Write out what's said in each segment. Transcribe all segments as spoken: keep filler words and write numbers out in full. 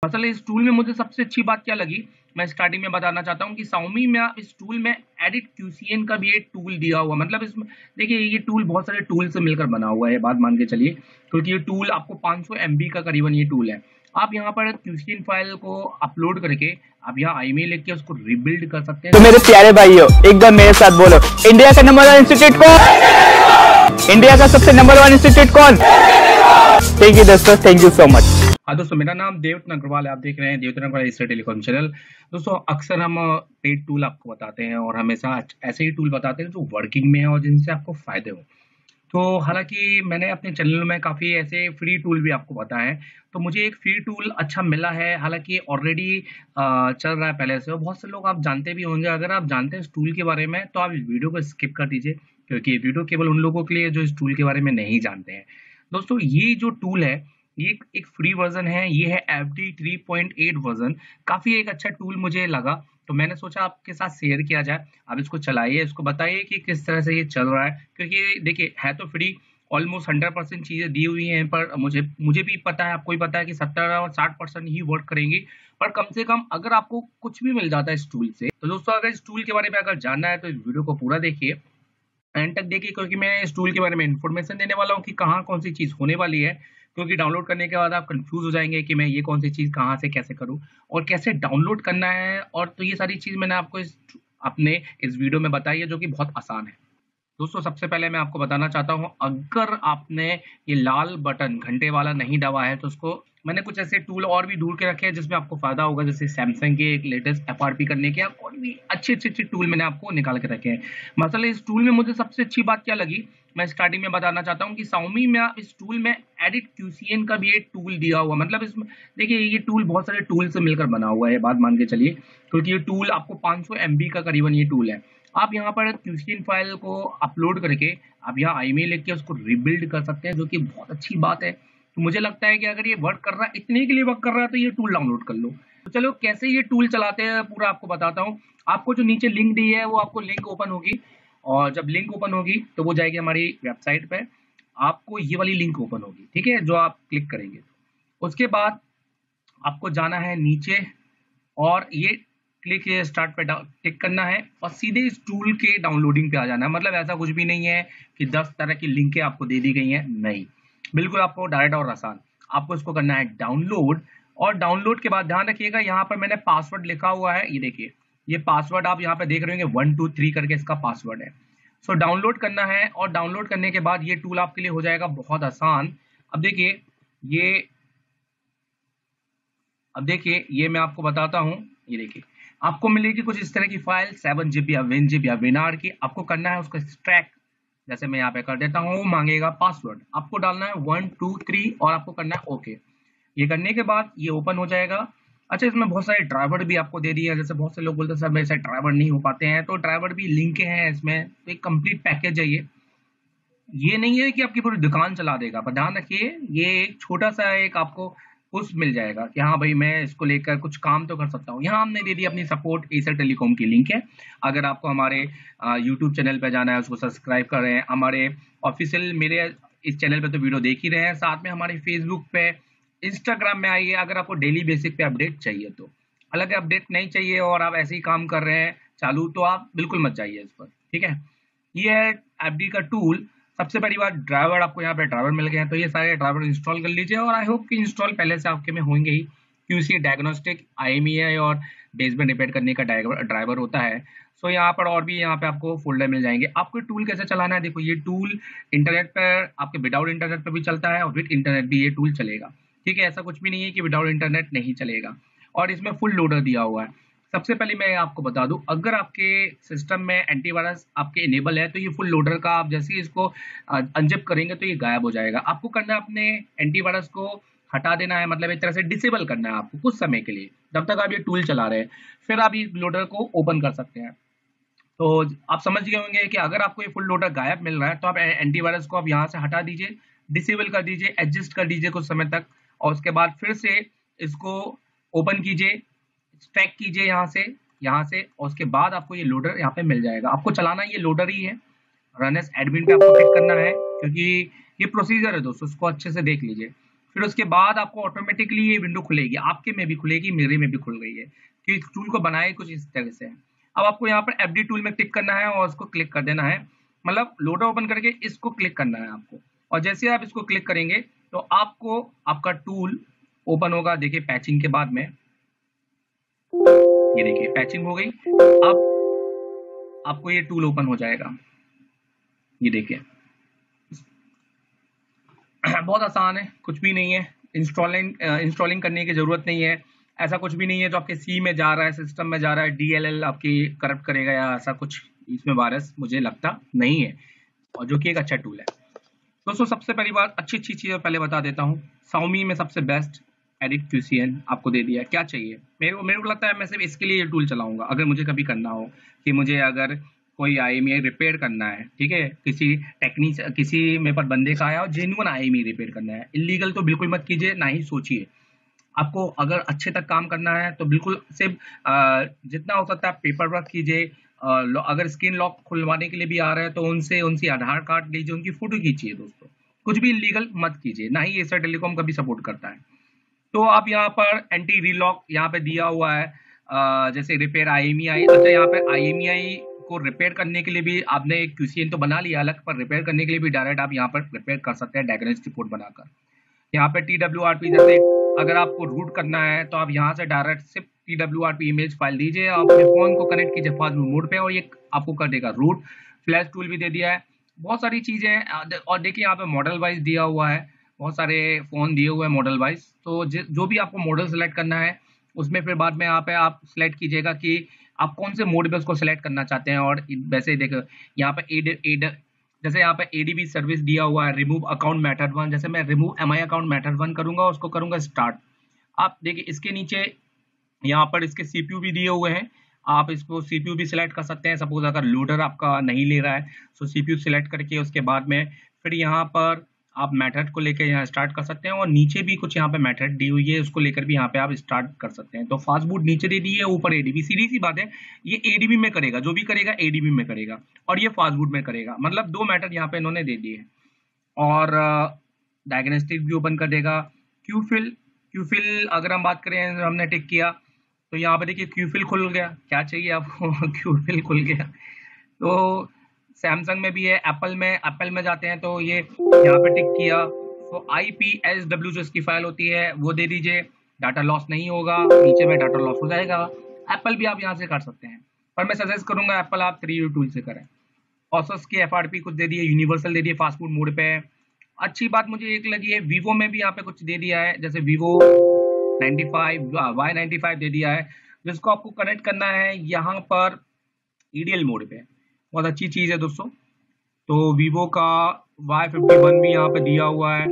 असल इस टूल में मुझे सबसे अच्छी बात क्या लगी, मैं स्टार्टिंग में बताना चाहता हूँ कि Xiaomi में इस टूल में एडिट क्यूसीएन का भी एक टूल दिया हुआ, मतलब इसमें देखिए ये टूल बहुत सारे टूल से मिलकर बना हुआ है, बात मान के चलिए, क्योंकि ये टूल आपको पाँच सौ एमबी का करीबन ये टूल है। आप यहाँ पर क्यूसीएन फाइल को अपलोड करके आप यहाँ ईमेल लिख के उसको रिबिल्ड कर सकते हैं। तो मेरे प्यारे भाइयों एक बार मेरे साथ बोलो, इंडिया का नंबर वन इंस्टीट्यूट कौन? इंडिया का सबसे नंबर वन इंस्टीट्यूट कौन? थैंक यू दोस्तों, थैंक यू सो मच। हाँ दोस्तों, मेरा नाम देवरत्न अग्रवाल है, आप देख रहे हैं Devratna Agarwal Asia Telecom channel. दोस्तों अक्सर हम पेड टूल आपको बताते हैं और हमेशा ऐसे ही टूल बताते हैं जो वर्किंग में है और जिनसे आपको फायदे हो। तो हालांकि मैंने अपने चैनल में काफ़ी ऐसे फ्री टूल भी आपको बताए हैं, तो मुझे एक फ्री टूल अच्छा मिला है, हालांकि ऑलरेडी चल रहा है पहले से, और बहुत से लोग आप जानते भी होंगे। अगर आप जानते हैं इस टूल के बारे में तो आप इस वीडियो को स्किप कर दीजिए, क्योंकि ये वीडियो केवल उन लोगों के लिए जो इस टूल के बारे में नहीं जानते हैं। दोस्तों ये जो टूल है ये एक फ्री वर्जन है, ये है F D three point eight version. काफ़ी एक अच्छा टूल मुझे लगा, तो मैंने सोचा आपके साथ शेयर किया जाए। आप इसको चलाइए, इसको बताइए कि किस तरह से ये चल रहा है, क्योंकि देखिए है तो फ्री, ऑलमोस्ट हंड्रेड परसेंट चीज़ें दी हुई हैं, पर मुझे मुझे भी पता है, आपको भी पता है कि सत्तर और साठ परसेंट ही वर्क करेंगी, पर कम से कम अगर आपको कुछ भी मिल जाता है इस टूल से। तो दोस्तों अगर इस टूल के बारे में अगर जानना है तो इस वीडियो को पूरा देखिए, एंड तक देखिए, क्योंकि मैं इस टूल के बारे में इन्फॉर्मेशन देने वाला हूँ कि कहाँ कौन सी चीज़ होने वाली है, क्योंकि डाउनलोड करने के बाद आप कंफ्यूज हो जाएंगे कि मैं ये कौन सी चीज़ कहाँ से कैसे करूँ और कैसे डाउनलोड करना है। और तो ये सारी चीज़ मैंने आपको इस अपने इस वीडियो में बताई है, जो कि बहुत आसान है। दोस्तों सबसे पहले मैं आपको बताना चाहता हूँ, अगर आपने ये लाल बटन घंटे वाला नहीं दबा है तो उसको, मैंने कुछ ऐसे टूल और भी ढूंढ के रखे हैं जिसमें आपको फायदा होगा, जैसे सैमसंग के एक लेटेस्ट एफआरपी करने के और भी अच्छे अच्छे अच्छे टूल मैंने आपको निकाल के रखे हैं। मसला इस टूल में मुझे सबसे अच्छी बात क्या लगी, मैं स्टार्टिंग में बताना चाहता हूँ कि Xiaomi में इस टूल में एडिट क्यूसीएन का भी एक टूल दिया हुआ, मतलब इसमें देखिए ये टूल बहुत सारे टूल से मिलकर बना हुआ है, बात मान के चलिए, क्योंकि ये टूल आपको पाँच सौ एमबी का करीबन ये टूल है। आप यहाँ पर क्यूसीएन फाइल को अपलोड करके आप यहाँ ईमेल लिख के उसको रिबिल्ड कर सकते हैं, जो कि बहुत अच्छी बात है। तो मुझे लगता है कि अगर ये वर्क कर रहा है, इतने के लिए वर्क कर रहा है, तो ये टूल डाउनलोड कर लो। तो चलो कैसे ये टूल चलाते हैं पूरा आपको बताता हूँ। आपको जो नीचे लिंक दी है वो आपको लिंक ओपन होगी, और जब लिंक ओपन होगी तो वो जाएगी हमारी वेबसाइट पे, आपको ये वाली लिंक ओपन होगी, ठीक है, जो आप क्लिक करेंगे। उसके बाद आपको जाना है नीचे और ये क्लिक ये स्टार्ट पे क्लिक करना है और सीधे इस टूल के डाउनलोडिंग पे आ जाना है। मतलब ऐसा कुछ भी नहीं है कि दस तरह की लिंकें आपको दे दी गई हैं, नहीं, बिल्कुल आपको डायरेक्ट और आसान। आपको इसको करना है डाउनलोड, और डाउनलोड के बाद ध्यान रखिएगा यहाँ पर मैंने पासवर्ड लिखा हुआ है, ये देखिए ये पासवर्ड आप यहाँ पे देख रहे होंगे, वन टू थ्री करके इसका पासवर्ड है। सो डाउनलोड करना है, और डाउनलोड करने के बाद ये टूल आपके लिए हो जाएगा बहुत आसान। अब देखिए ये अब देखिए ये मैं आपको बताता हूँ, ये देखिए आपको मिलेगी कुछ इस तरह की फाइल, सेवन जीबी या वन जीबी या विनार की। आपको करना है उसको एक्सट्रैक्ट, जैसे मैं यहाँ पे कर देता हूँ, वो मांगेगा पासवर्ड, आपको डालना है वन टू थ्री और आपको करना है ओके। ये करने के बाद ये ओपन हो जाएगा। अच्छा, इसमें बहुत सारे ड्राइवर भी आपको दे दिए हैं, जैसे बहुत से लोग बोलते हैं सर मेरे से ड्राइवर नहीं हो पाते हैं, तो ड्राइवर भी लिंक हैं इसमें, तो एक कंप्लीट पैकेज है ये। ये नहीं है कि आपकी पूरी दुकान चला देगा, पर ध्यान रखिए ये एक छोटा सा एक आपको पुश मिल जाएगा कि हाँ भाई मैं इसको लेकर कुछ काम तो कर सकता हूँ। यहाँ हमने दे दी अपनी सपोर्ट एशिया टेलीकॉम की लिंक है। अगर आपको हमारे यूट्यूब चैनल पे जाना है, उसको सब्सक्राइब कर रहे हैं, हमारे ऑफिशियल मेरे इस चैनल पे तो वीडियो देख ही रहे हैं, साथ में हमारे फेसबुक पे, इंस्टाग्राम में आइए। अगर आपको डेली बेसिक पे अपडेट चाहिए, तो अलग अपडेट नहीं चाहिए और आप ऐसे ही काम कर रहे हैं चालू, तो आप बिल्कुल मत जाइए इस पर, ठीक है। ये है एफडी का टूल। सबसे बड़ी बात, ड्राइवर आपको यहाँ पे ड्राइवर मिल गए हैं, तो ये सारे ड्राइवर इंस्टॉल कर लीजिए, और आई होप कि इंस्टॉल पहले से आपके में होंगे ही, क्योंकि डायग्नोस्टिक, आईएमईआई और बेसबैंड रिपेयर करने का ड्राइवर होता है। सो यहाँ पर और भी यहाँ पे आपको फोल्डर मिल जाएंगे। आपको टूल कैसे चलाना है, देखो ये टूल इंटरनेट पर आपके विदाउट इंटरनेट पर भी चलता है और विद इंटरनेट भी ये टूल चलेगा, ठीक है। ऐसा कुछ भी नहीं है कि विदाउट इंटरनेट नहीं चलेगा, और इसमें फुल लोडर दिया हुआ है। सबसे पहले मैं आपको बता दूं, अगर आपके सिस्टम में एंटीवायरस आपके इनेबल है तो ये फुल लोडर का आप जैसे ही इसको अनजिप करेंगे तो ये गायब हो जाएगा। आपको करना है अपने एंटीवायरस को हटा देना है, मतलब एक तरह से डिसेबल करना है आपको कुछ समय के लिए, जब तक आप ये टूल चला रहे हैं, फिर आप इस लोडर को ओपन कर सकते हैं। तो आप समझ गए होंगे कि अगर आपको ये फुल लोडर गायब मिल रहा है तो आप एंटीवायरस को आप यहाँ से हटा दीजिए, डिसेबल कर दीजिए, एडजस्ट कर दीजिए कुछ समय तक, और उसके बाद फिर से इसको ओपन कीजिए, स्ट्रैक कीजिए यहाँ से यहाँ से और उसके बाद आपको ये लोडर यहाँ पे मिल जाएगा। आपको चलाना ये लोडर ही है। रन एज एडमिन पे आपको क्लिक करना है, क्योंकि ये प्रोसीजर है दोस्तों, उसको अच्छे से देख लीजिए। फिर उसके बाद आपको ऑटोमेटिकली ये विंडो खुलेगी, आपके में भी खुलेगी, मेरे में भी खुल गई है कि इस टूल को बनाए कुछ इस तरह से। अब आपको यहाँ पर एफडी टूल में क्लिक करना है और इसको क्लिक कर देना है, मतलब लोडर ओपन करके इसको क्लिक करना है आपको, और जैसे आप इसको क्लिक करेंगे तो आपको आपका टूल ओपन होगा। देखिए पैचिंग के बाद में ये देखिए पैचिंग हो गई, अब आपको ये टूल ओपन हो जाएगा। ये देखिए बहुत आसान है, कुछ भी नहीं है, इंस्टॉलिंग इंस्टॉलिंग करने की जरूरत नहीं है, ऐसा कुछ भी नहीं है जो आपके सी में जा रहा है, सिस्टम में जा रहा है, डीएलएल आपकी करप्ट करेगा या ऐसा कुछ इसमें वायरस मुझे लगता नहीं है, और जो कि एक अच्छा टूल है। दोस्तों सबसे पहली बात, अच्छी अच्छी चीजें पहले बता देता हूँ। Xiaomi में सबसे बेस्ट एडिट क्यूसीएन आपको दे दिया। क्या चाहिए मेरे को मेरे को लगता है मैं सिर्फ इसके लिए ये टूल चलाऊंगा, अगर मुझे कभी करना हो कि मुझे अगर कोई आईएमई रिपेयर करना है, ठीक है, किसी टेक्निक किसी मेरे पास बंदे का आया और जेन्युइन आईएमई रिपेयर करना है, इलीगल तो बिल्कुल मत कीजिए, ना ही सोचिए। आपको अगर अच्छे तक काम करना है तो बिल्कुल सिर्फ जितना हो सकता है पेपर वर्क कीजिए। अगर स्क्रीन लॉक खुलवाने के लिए भी आ रहा है तो उनसे उनसे आधार कार्ड लीजिए, उनकी फोटो खींचिए। दोस्तों कुछ भी इलीगल मत कीजिए, ना ही एसर टेलीकॉम कभी सपोर्ट करता है। तो आप यहाँ पर एंटी रीलॉक यहाँ पे दिया हुआ है, आ, जैसे रिपेयर आईएमईआई। अच्छा यहाँ पे आईएमईआई को रिपेयर करने के लिए भी आपने एक क्यूसीएन तो बना लिया अलग, पर रिपेयर करने के लिए भी डायरेक्ट आप यहाँ पर रिपेयर कर सकते हैं डायग्नोस्टिक रिपोर्ट बनाकर। यहाँ पे टीडब्ल्यूआरपी, जैसे अगर आपको रूट करना है तो आप यहाँ से डायरेक्ट सिर्फ टीडब्ल्यूआरपी इमेज फाइल दीजिए, अपने फोन को कनेक्ट कीजिए फास्ट मोड पे और ये आपको कर देगा रूट। फ्लैश टूल भी दे दिया है, बहुत सारी चीजें हैं। और देखिए यहाँ पे मॉडल वाइज दिया हुआ है, बहुत सारे फोन दिए हुए हैं मॉडल वाइज। तो जो भी आपको मॉडल सेलेक्ट करना है उसमें फिर बाद में यहाँ पे आप सिलेक्ट कीजिएगा कि आप कौन से मोड में उसको सिलेक्ट करना चाहते हैं। और वैसे देखो यहाँ पे एड एड जैसे यहाँ पे एडीबी सर्विस दिया हुआ है, रिमूव अकाउंट मेथड वन, जैसे मैं remove MI account method one करूंगा, उसको करूंगा स्टार्ट। आप देखिए इसके नीचे यहाँ पर इसके सीपीयू भी दिए हुए हैं, आप इसको सीपीयू भी सिलेक्ट कर सकते हैं। सपोज अगर लोडर आपका नहीं ले रहा है तो सीपीयू सिलेक्ट करके उसके बाद में फिर यहाँ पर आप मेथड को लेकर यहाँ स्टार्ट कर सकते हैं। और नीचे भी कुछ यहाँ पे मेथड दी हुई है, उसको लेकर भी यहाँ पे आप स्टार्ट कर सकते हैं। तो फास्ट बूट नीचे दे दी है, ऊपर एडीबी। सीधी सी बात है, ये एडीबी में करेगा, जो भी करेगा एडीबी में करेगा और ये फास्ट बूट में करेगा, मतलब दो मेथड यहाँ पे इन्होंने दे दिए। और डायग्नोस्टिक भी ओपन कर देगा। क्यूफिल क्यूफिल अगर हम बात करें, हमने टिक किया तो यहाँ पे देखिए क्यूफिल खुल गया। क्या चाहिए आपको क्यूफिल खुल गया। तो सैमसंग में भी है, एप्पल में एप्पल में जाते हैं तो ये यहाँ पे टिक किया। तो आई पी एस डब्ल्यू जो इसकी फाइल होती है वो दे दीजिए, डाटा लॉस नहीं होगा, नीचे में डाटा लॉस हो जाएगा। एप्पल भी आप यहाँ से कर सकते हैं, पर मैं सजेस्ट करूंगा एप्पल आप थ्री टूल से करें। ऑसस की एफ आर पी कुछ दे दिए, यूनिवर्सल दे दिए फास्ट फूड मोड पे। अच्छी बात मुझे एक लगी है, वीवो में भी यहाँ पे कुछ दे दिया है, जैसे Vivo ninety five Y ninety five दे दिया है, जिसको आपको कनेक्ट करना है यहाँ पर ईडीएल मोड पे। बहुत अच्छी चीज है दोस्तों। तो वीवो का वाई फिफ्टी वन भी यहाँ पे दिया हुआ है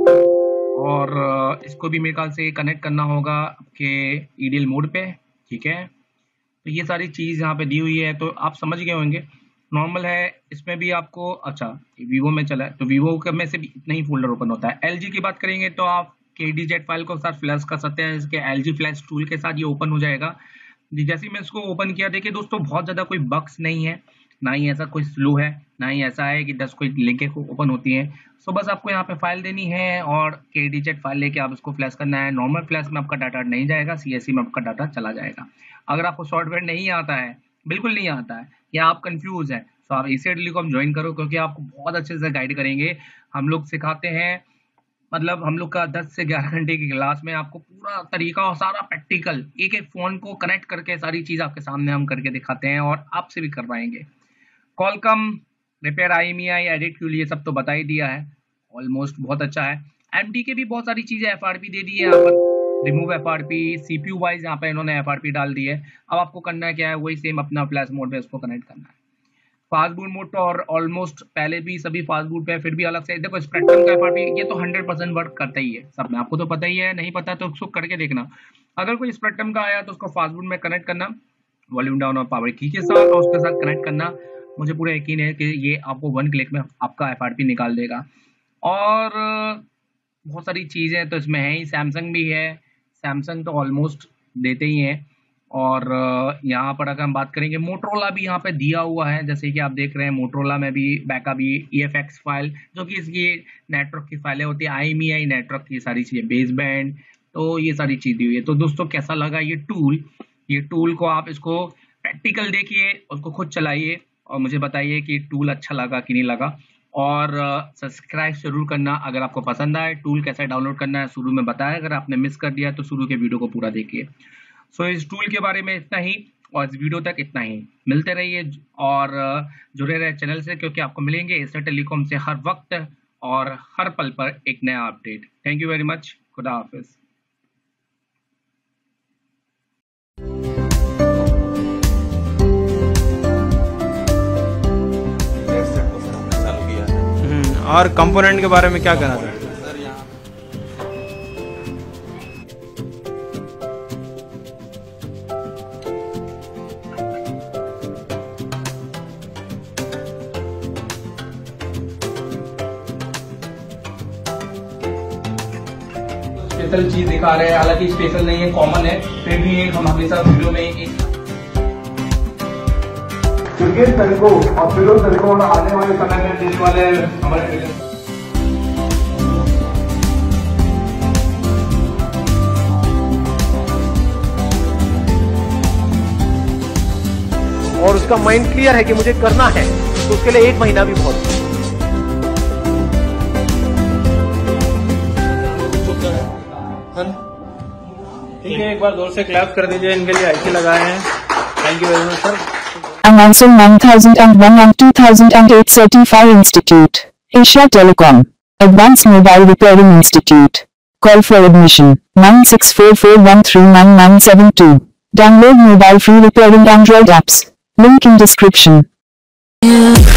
और इसको भी मेरे ख्याल से कनेक्ट करना होगा आपके ईडीएल मोड पे, ठीक है। तो ये सारी चीज यहाँ पे दी हुई है, तो आप समझ गए होंगे। नॉर्मल है, इसमें भी आपको, अच्छा वीवो में चला है तो वीवो में से भी इतना ही फोल्डर ओपन होता है। एलजी की बात करेंगे तो आप के डी जेड फाइल को साथ फ्लैश कर सकते हैं, इसके एलजी फ्लैश टूल के साथ ये ओपन हो जाएगा। जैसे मैं इसको ओपन किया, देखिए दोस्तों बहुत ज्यादा कोई बग्स नहीं है, ना ही ऐसा कोई स्लो है, ना ही ऐसा है कि दस कोई लिंकें ओपन होती हैं। सो बस आपको यहाँ पे फाइल देनी है और के डी जेड फाइल लेके आप इसको फ्लैश करना है। नॉर्मल फ्लैश में आपका डाटा नहीं जाएगा, सीएससी में आपका डाटा चला जाएगा। अगर आपको सॉफ्टवेयर नहीं आता है, बिल्कुल नहीं आता है, या आप कंफ्यूज है, तो आप एसर टेलीकॉम ज्वाइन करो, क्योंकि आपको बहुत अच्छे से गाइड करेंगे। हम लोग सिखाते हैं, मतलब हम लोग का दस से ग्यारह घंटे की क्लास में आपको पूरा तरीका और सारा प्रैक्टिकल, एक एक फोन को कनेक्ट करके सारी चीज आपके सामने हम करके दिखाते हैं और आपसे भी करवाएंगे। कॉलकम रिपेयर आईएमईआई एडिट के लिए सब तो बता ही दिया है ऑलमोस्ट, बहुत अच्छा है। एमडी के भी बहुत सारी चीजें एफआरपी दे दी है यहाँ पर, रिमूव एफआरपी, सीपीयू वाइज यहाँ पे इन्होंने एफआरपी डाल दी है। अब आपको करना है क्या है, वही सेम अपना फ्लैश मोड पे उसको कनेक्ट करना है। फास्ट बूट मोड तो और ऑलमोस्ट पहले भी सभी फास्ट बूट पे, फिर भी अलग से देखो स्पेक्ट्रम का एफआरपी ये तो हंड्रेड परसेंट वर्क करता ही है सब में, आपको तो पता ही है, नहीं पता तो उसको करके देखना। अगर कोई स्पेक्ट्रम का आया तो उसको फास्ट बूट में कनेक्ट करना, वॉल्यूम डाउन और पावर की के साथ, और उसके साथ कनेक्ट करना। मुझे पूरा यकीन है कि ये आपको वन क्लिक में आपका एफआरपी निकाल देगा। और बहुत सारी चीजें तो इसमें है ही, सैमसंग भी है, सैमसंग तो ऑलमोस्ट देते ही हैं। और अ, यहाँ पर अगर हम बात करेंगे मोटरोला भी यहाँ पे दिया हुआ है, जैसे कि आप देख रहे हैं मोटरोला में भी backup E F X file जो कि इसकी नेटवर्क की फाइलें होती है, I M E I network की सारी चीजें, बेस बैंड, तो ये सारी चीज दी हुई है। तो दोस्तों कैसा लगा ये टूल? ये टूल को आप इसको प्रैक्टिकल देखिए, उसको खुद चलाइए और मुझे बताइए कि टूल अच्छा लगा कि नहीं लगा। और सब्सक्राइब जरूर करना अगर आपको पसंद आए। टूल कैसे डाउनलोड करना है शुरू में बताया, अगर आपने मिस कर दिया तो शुरू के वीडियो को पूरा देखिए। सो so, इस टूल के बारे में इतना ही और इस वीडियो तक इतना ही। मिलते रहिए और जुड़े रहे चैनल से, क्योंकि आपको मिलेंगे एसर टेलीकॉम से हर वक्त और हर पल पर एक नया update. Thank you very much. खुदा हाफिज। और कंपोनेंट के बारे में क्या कहना था? स्पेशल चीज दिखा रहे हैं, हालांकि स्पेशल नहीं है, कॉमन है, फिर भी एक हम हमेशा वीडियो में एक क्रिकेट तरीकों और फिर तरीकों और आने वाले समय में देने वाले हमारे और उसका माइंड क्लियर है कि मुझे करना है, तो उसके लिए एक महीना भी बहुत है। ठीक है, एक बार जोर से क्लैप कर दीजिए इनके लिए, आईसी लगाए हैं। Thank you very much sir. And ISO nine thousand one and two thousand eight Certified Institute, Asia Telecom, Advanced Mobile Repairing Institute. Call for admission nine six four four one three nine nine seven two. Download mobile free repairing Android apps. Link in description.